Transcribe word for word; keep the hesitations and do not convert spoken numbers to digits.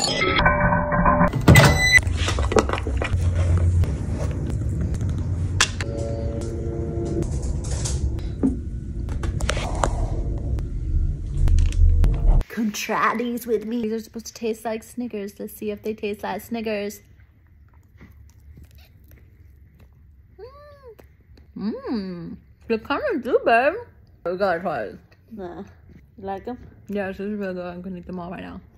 Come try these with me. These are supposed to taste like Snickers. Let's see if they taste like Snickers. Mmm. They kind of do, babe. We gotta try it. Nah. You like them? Yeah, this is really good. I'm gonna eat them all right now.